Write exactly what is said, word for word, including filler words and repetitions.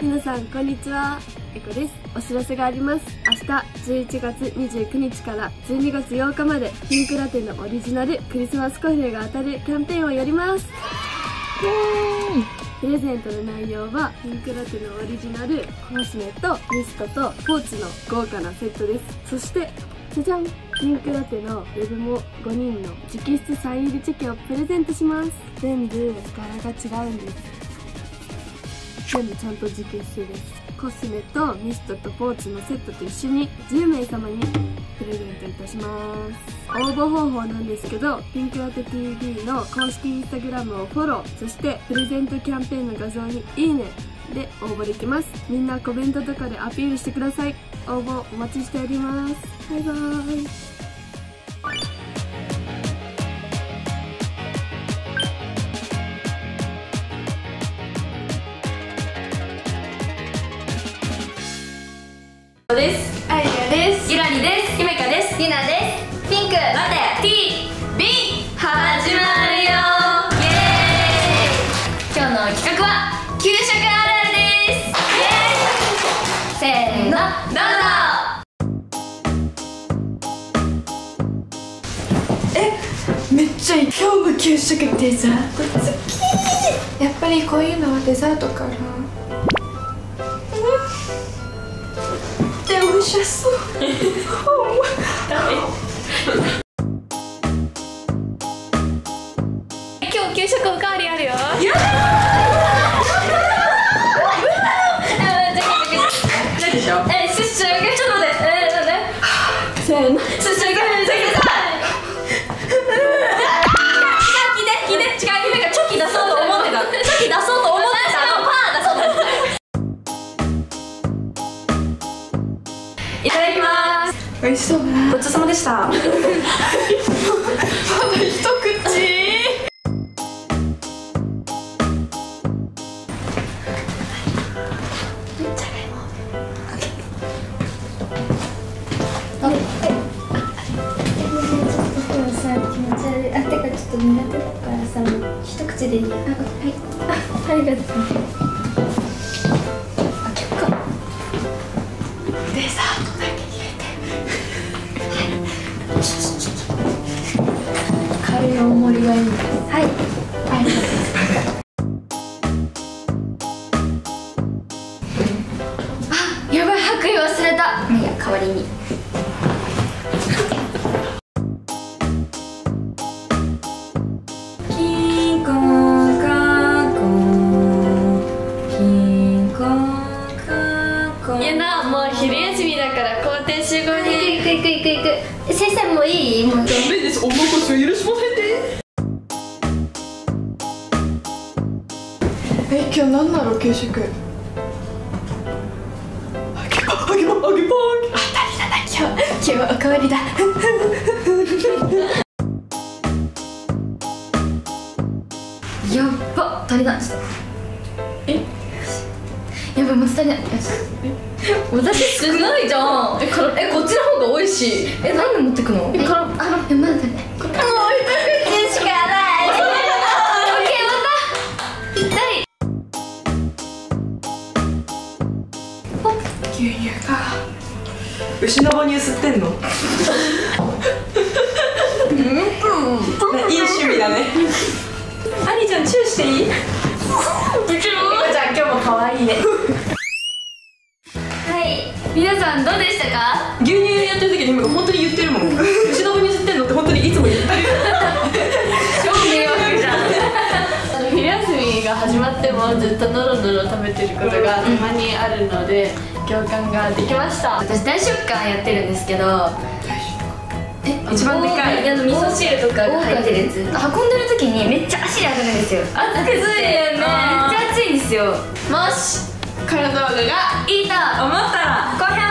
皆さんこんにちは、えこです。お知らせがあります。明日じゅういちがつにじゅうくにちからじゅうにがつようかまでピンクラテのオリジナルクリスマスコフレが当たるキャンペーンをやります。プレゼントの内容はピンクラテのオリジナルコスメとミストとポーチの豪華なセットです。そしてじゃじゃん、ピンクラテのウェブもごにんの直筆サイン入りチェキをプレゼントします。全部柄が違うんです。全部ちゃんと直筆です。コスメとミストとポーチのセットと一緒にじゅうめいさまにプレゼントいたします。応募方法なんですけど、ピンクラテ ティービー の公式インスタグラムをフォロー、そしてプレゼントキャンペーンの画像にいいねで応募できます。みんなコメントとかでアピールしてください。応募お待ちしております。バイバーイ。 です。あゆです。ゆらりです。ゆめかです。ゆなです。ピンクラテ ティービー 始まるよ。イエーイ。今日の企画は給食あるあるです。イエーイ。せーの、どうぞ。 え、めっちゃいい。今日の給食デザート好き。やっぱりこういうのはデザートかな。美味しそう。 今日給食おかわりあるよ。 何でしょう。 え、シュッシュ、ちょっと待って、えー、なんで。 せーの。 シュッシュ、シュッシュ、聞いて、聞いて、違う、ゆめがチョキ出そうと思ってた。チョキ出そうと思ってたの、パー出そうと思ってた。いただきます。 美味しそうだな。 ごちそうさまでした。まだ一口。 あ、てかちょっと苦手だからさ、一口でいいや。あ、はい。あ、ありがとう。あ、結構。 デザートだけ入れて。軽い大盛りがいいんです。 はい。ありがとう。 あ、やばい、白衣忘れた。 まあいいや、代わりに。行く行く行く。先生もいい？もうダメです。お残しを許しませんで。え、今日何だろう給食。あげぱあげぱあげぱあたりだな。今日今日おかわりだ。 やっば、足りない。 え、 やばい、もう足りない。私少ないじゃん。え、から、え、こっちの方が多いし。え、何で持ってくの？ え、から、あ、え、まだ足りない。もう一口しかない。 オッケー、また。痛い。 牛乳か。牛の母乳吸ってんの？いい趣味だね。ありちゃんチューしていい？ もちろん。 じゃあ今日も可愛いね。 はい、皆さんどうでしたか？ 牛乳やってる時に本当に言ってるもん。牛の母乳吸ってんのって本当にいつも言ってる。 超迷惑じゃん。昼休みが始まってもずっとノロノロ食べてることがたまにあるので共感ができました。私大食感やってるんですけど、 え、一番でかい。 あの味噌汁とかが入ってるやつ、運んでる時にめっちゃ足で上がるんですよ。熱くついよね。めっちゃ熱いんですよ。もしこの動画がいいと思ったら高評価